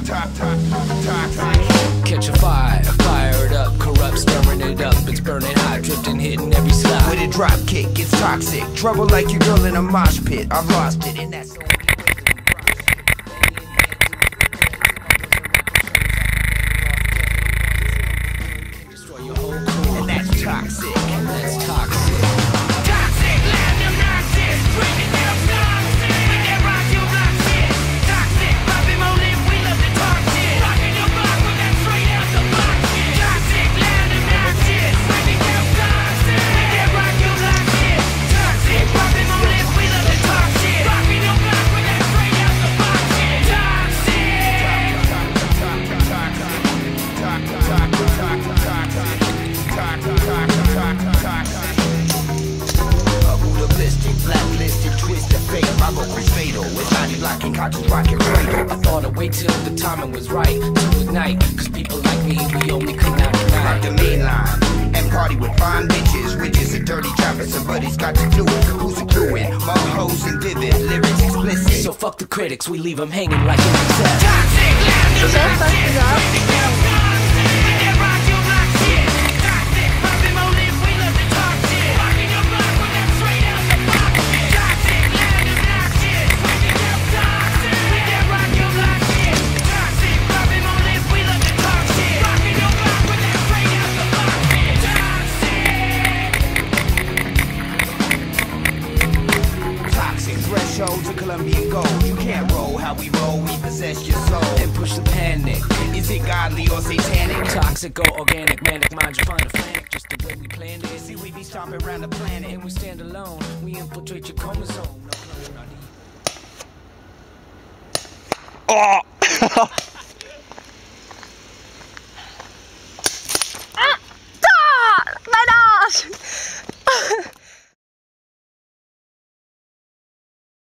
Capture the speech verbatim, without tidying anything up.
Catch a fire, fire it up, corrupt, stirring it up. It's burning hot, drifting, hitting every slide. With a drop kick, it's toxic. Trouble like your girl in a mosh pit. I've lost it, and that's Destroy your whole crew, and that's toxic. and that's toxic. Toxic, platinum noxious, breaking down toxic. We get rock you block shit. Toxic, popping more lip, we love to talk shit. Rocking your block with that straight out the box shit. Toxic, platinum noxious, breaking down toxic. We get rock you block shit. Toxic, popping more lip, we love to talk shit. Rocking your block with that straight out the box shit. Ballistic, blacklisted, twisted fate. My vocals fatal. It's body blocking, conscious rocking cradle. I thought I'd wait till the timing was right to ignite. Cause people like me, we only come out Like the tonight. main line and party with fine bitches. Witches and dirty choppers. Somebody's got to do it. Who's a crewing? More hoes and vivid lyrics explicit. So fuck the critics, we leave them hanging like an insect. Toxic, platinum So fuck noxious, it up. breaking down toxic. We get rock you block shit. Toxic, popping more lip, we love to talk shit. Rocking your block with that straight out the box shit. Toxic, platinum noxious, breaking down toxic. We get rock you block shit. Toxic, popping more lip, we love to talk shit. Rocking your block with that straight out the box shit. Toxic. Toxic thresholds of Colombian gold. You can't roll how we roll. We possess your soul. And push the panic. Is it godly or satanic? Toxic or organic, manic mind, you find a flank. Just the way we planned it. See, we be stomping around the planet. And we stand alone, we infiltrate your chromosome. No clone, not even. Oh!